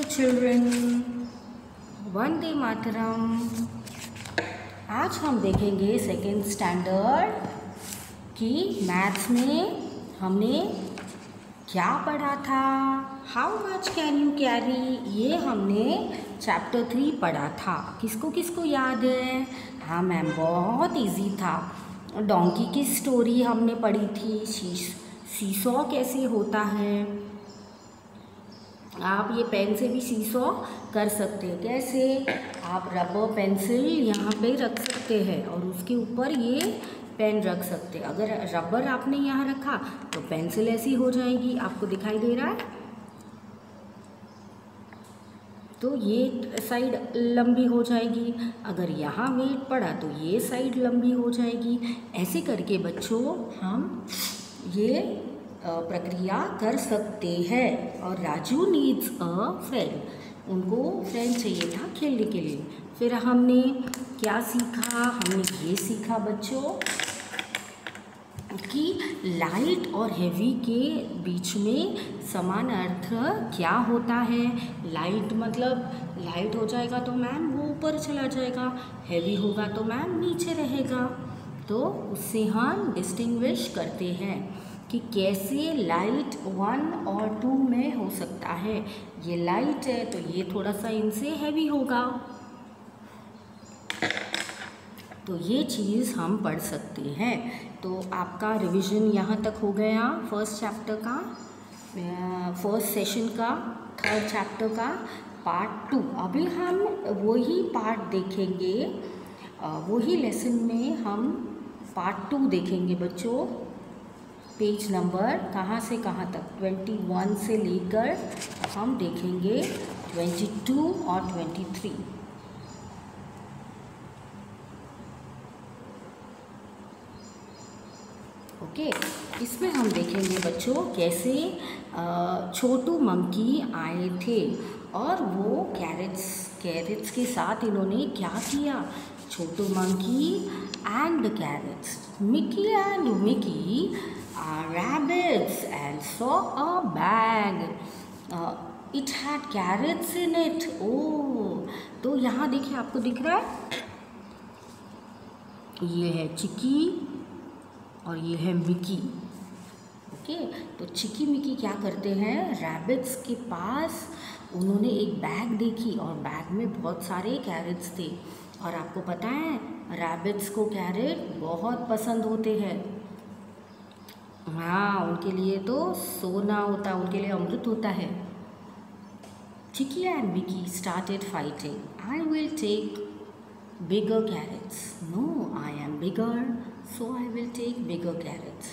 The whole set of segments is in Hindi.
चिल्ड्रन, वंदे मातरम। आज हम देखेंगे सेकेंड स्टैंडर्ड की मैथ्स में हमने क्या पढ़ा था। How much can you carry, ये हमने चैप्टर 3 पढ़ा था। किसको किसको याद है? हाँ मैम, बहुत इजी था। डोंकी की स्टोरी हमने पढ़ी थी। सीसॉ कैसे होता है। आप ये पेन से भी सीसॉ कर सकते हैं। कैसे? आप रबर पेंसिल यहाँ पे रख सकते हैं और उसके ऊपर ये पेन रख सकते हैं। अगर रबर आपने यहाँ रखा तो पेंसिल ऐसी हो जाएगी, आपको दिखाई दे रहा है। तो ये साइड लंबी हो जाएगी। अगर यहाँ वेट पड़ा तो ये साइड लंबी हो जाएगी। ऐसे करके बच्चों हम ये प्रक्रिया कर सकते हैं। और राजू नीड्स अ फ्रेंड, उनको फ्रेंड चाहिए था खेलने के लिए। फिर हमने क्या सीखा? हमने ये सीखा बच्चों कि लाइट और हेवी के बीच में समान अर्थ क्या होता है। लाइट मतलब लाइट हो जाएगा तो मैम वो ऊपर चला जाएगा, हेवी होगा तो मैम नीचे रहेगा। तो उससे हम डिस्टिंग्विश करते हैं कि कैसे लाइट 1 और 2 में हो सकता है। ये लाइट है तो ये थोड़ा सा इनसे हैवी होगा। तो ये चीज़ हम पढ़ सकते हैं। तो आपका रिवीजन यहाँ तक हो गया फर्स्ट चैप्टर का, फर्स्ट सेशन का, थर्ड चैप्टर का पार्ट 2। अभी हम वही पार्ट देखेंगे, वही लेसन में हम पार्ट 2 देखेंगे बच्चों। पेज नंबर कहाँ से कहाँ तक? 21 से लेकर हम देखेंगे 22 और 23। ओके, इसमें हम देखेंगे बच्चों कैसे छोटू मंकी आए थे और वो कैरेट्स के साथ इन्होंने क्या किया। Chhotu monkey and the carrots, Mickey and Mickey rabbits and saw a bag. It had carrots in it. Oh, तो यहाँ देखिए, आपको दिख रहा है ये है चिकी और ये है मिकी। ओके, तो चिकी मिकी क्या करते हैं? रैबिट्स के पास उन्होंने एक बैग देखी और बैग में बहुत सारे कैरेट्स थे। और आपको पता है रैबिट्स को कैरेट बहुत पसंद होते हैं। हाँ, उनके लिए तो सोना होता, उनके लिए अमृत होता है। Chiki and Mickey started fighting. I will take bigger carrots. No, I am bigger, so I will take bigger carrots.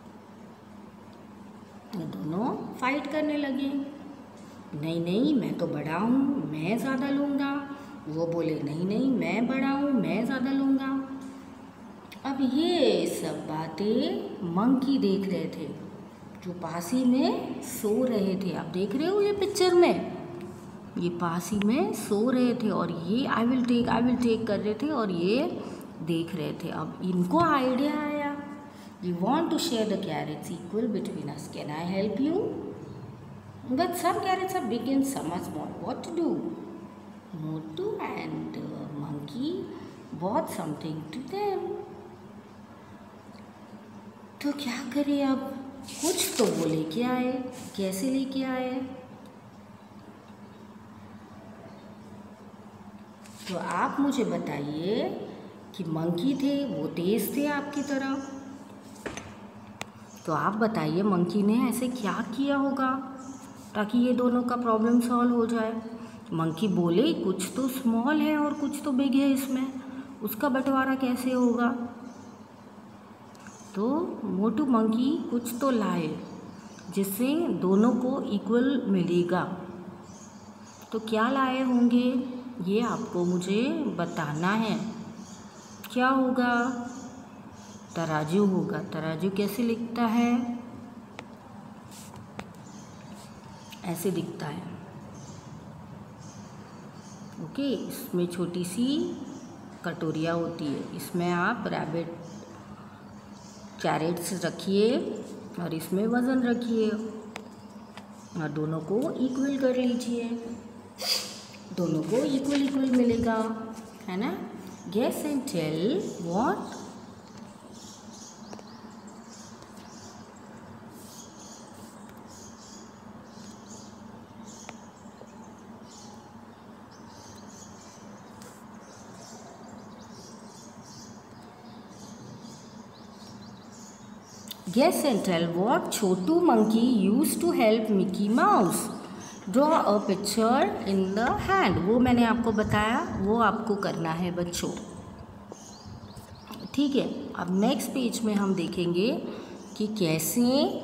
दोनों फाइट करने लगे। नहीं नहीं, मैं तो बड़ा हूँ, मैं ज़्यादा लूँगा। वो बोले नहीं नहीं, मैं बड़ा हूँ, मैं ज़्यादा लूँगा। अब ये सब बातें मंकी देख रहे थे जो पास ही में सो रहे थे। आप देख रहे हो ये पिक्चर में, ये पास ही में सो रहे थे और ये आई विल टेक कर रहे थे और ये देख रहे थे। अब इनको आइडिया आया, we want to share the carrots equal between us, can I help you? But some carrots are big and some are small, what to do? Motu and monkey bought something to them. तो क्या करें अब? कुछ तो वो लेके आए। कैसे लेके आए? तो आप मुझे बताइए कि मंकी थे वो तेज थे आपकी तरह। तो आप बताइए मंकी ने ऐसे क्या किया होगा ताकि ये दोनों का प्रॉब्लम सॉल्व हो जाए। मंकी बोले कुछ तो स्मॉल है और कुछ तो बिग है, इसमें उसका बंटवारा कैसे होगा? तो मोटू मंकी कुछ तो लाए जिससे दोनों को इक्वल मिलेगा। तो क्या लाए होंगे ये आपको मुझे बताना है। क्या होगा? तराजू होगा। तराजू कैसे लिखता है? ऐसे दिखता है। ओके, इसमें छोटी सी कटोरिया होती है, इसमें आप रैबिट कैरेट्स रखिए और इसमें वज़न रखिए और दोनों को इक्वल कर लीजिए। दोनों को इक्वल इक्वल मिलेगा, है ना। Guess and tell what. Guess and tell what Chotu monkey used to help Mickey Mouse. Draw a picture in the hand. वो मैंने आपको बताया, वो आपको करना है बच्चों, ठीक है। अब नेक्स्ट पेज में हम देखेंगे कि कैसे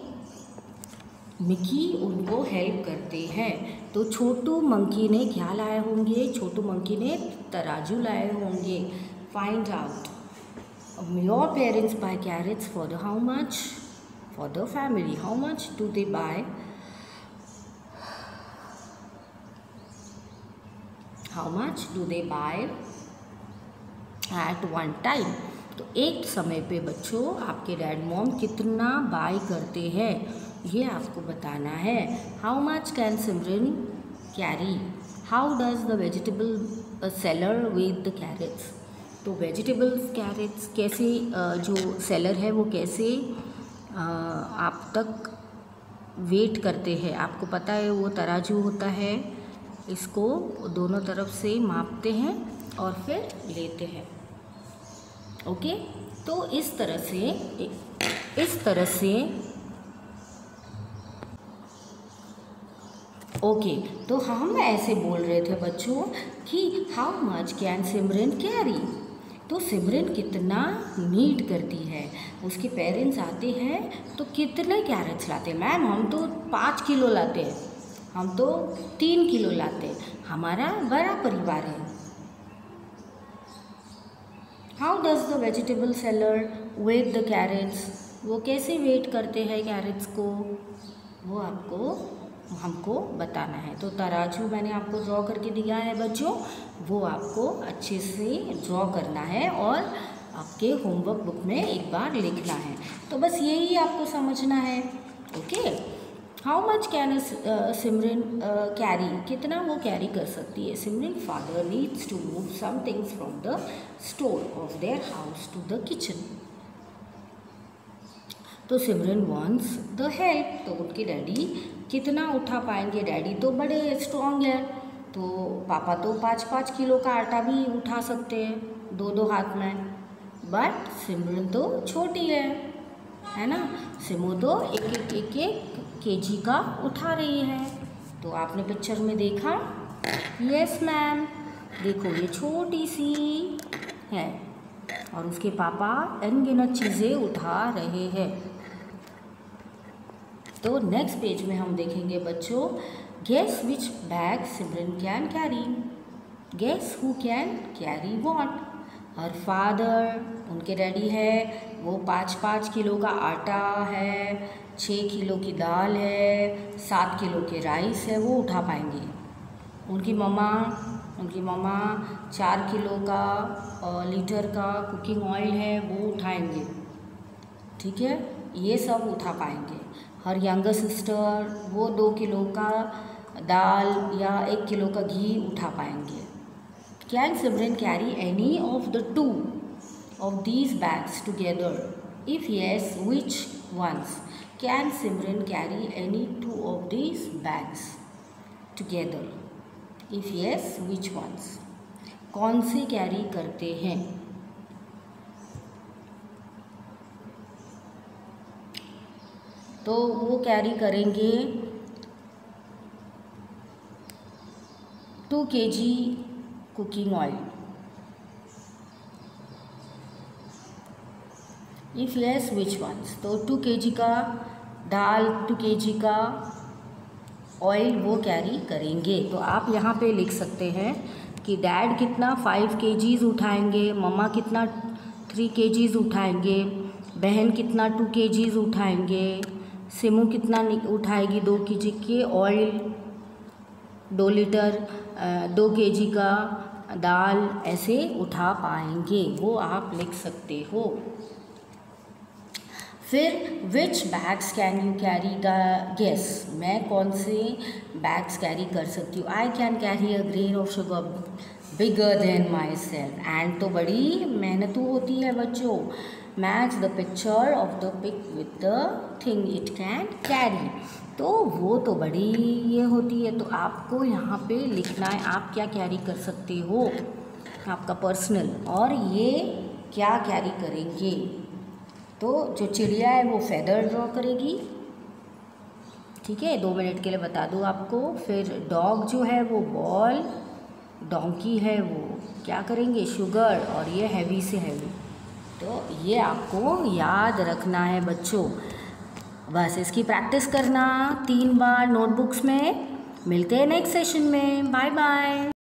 मिकी उनको हेल्प करते हैं। तो छोटू मंकी ने क्या लाए होंगे? छोटू मंकी ने तराजू लाए होंगे। Find out. Your parents buy carrots for the how much? For the family. How much do they buy? How much do they buy at one time? तो एक समय पे बच्चों आपके डैड मॉम कितना बाय करते हैं ये आपको बताना है। How much can Simran carry? How does the vegetable seller weigh the carrots? तो वेजिटेबल्स कैरेट्स कैसे जो सेलर है वो कैसे आप तक वेट करते हैं। आपको पता है वो तराजू होता है, इसको दोनों तरफ से मापते हैं और फिर लेते हैं। ओके, तो इस तरह से ओके, तो हम ऐसे बोल रहे थे बच्चों कि how much can Simran carry. तो सिमरन कितना नीड करती है। उसके पेरेंट्स आते हैं तो कितने कैरेट्स लाते हैं? मैम हम तो 5 किलो लाते हैं, हम तो 3 किलो लाते हैं, हमारा बड़ा परिवार है। How does the vegetable seller weigh the carrots? वो कैसे वेट करते हैं कैरेट्स को, वो हमको बताना है। तो तराजू मैंने आपको ड्रॉ करके दिया है बच्चों, वो आपको अच्छे से ड्रॉ करना है और आपके होमवर्क बुक में एक बार लिखना है। तो बस यही आपको समझना है। Okay, how much can Simran carry? कितना वो कैरी कर सकती है Simran? Father needs to move some things from the store of their house to the kitchen. तो सिमरन वॉन्ट्स द हेल्प। तो उनके डैडी कितना उठा पाएंगे? डैडी तो बड़े स्ट्रॉन्ग है, तो पापा तो 5-5 किलो का आटा भी उठा सकते हैं 2-2 हाथ में, बट सिमरन तो छोटी है ना। सिमो तो एक केजी का उठा रही है। तो आपने पिक्चर में देखा? यस मैम, देखो ये छोटी सी है और उसके पापा अनगिनत चीज़ें उठा रहे हैं। तो नेक्स्ट पेज में हम देखेंगे बच्चों, guess which bag Simran can carry. Guess who can carry what? Her father, उनके डैडी है, वो 5-5 किलो का आटा है, 6 किलो की दाल है, 7 किलो के राइस है, वो उठा पाएंगे। उनकी मम्मा 4 किलो का लीटर का कुकिंग ऑयल है, वो उठाएंगे, ठीक है, ये सब उठा पाएंगे। हर यंगर सिस्टर वो 2 किलो का दाल या 1 किलो का घी उठा पाएंगे। Can Simran carry any of the 2 of these bags together? If yes, which ones? Can Simran carry any 2 of these bags together? If yes, which ones? कौन से कैरी करते हैं? तो वो कैरी करेंगे 2 kg cooking oil. If yes which ones? तो 2 kg का दाल, 2 kg का ऑयल वो कैरी करेंगे। तो आप यहाँ पे लिख सकते हैं कि डैड कितना 5 kgs उठाएंगे, मम्मा कितना 3 kgs उठाएंगे, बहन कितना 2 kgs उठाएंगे, सिमू कितना उठाएगी 2 kg के ऑयल, 2 लीटर 2 kg का दाल, ऐसे उठा पाएंगे, वो आप लिख सकते हो। फिर which bags can you carry guess, मैं कौन से बैग्स कैरी कर सकती हूँ। I can carry a grain of sugar bigger than myself, and तो बड़ी मेहनतू होती है बच्चों। Match the picture of the pic with the thing it can carry, तो वो तो बड़ी ये होती है। तो आपको यहाँ पे लिखना है आप क्या कैरी कर सकते हो, आपका पर्सनल, और ये क्या कैरी करेंगे। तो जो चिड़िया है वो फेदर ड्रॉ करेगी, ठीक है, 2 मिनट के लिए बता दूँ आपको। फिर डॉग जो है वो बॉल, डोंकी है वो क्या करेंगे, शुगर, और ये हैवी से हैवी। तो ये आपको याद रखना है बच्चों, बस इसकी प्रैक्टिस करना 3 बार नोटबुक्स में। मिलते हैं नेक्स्ट सेशन में, बाय बाय।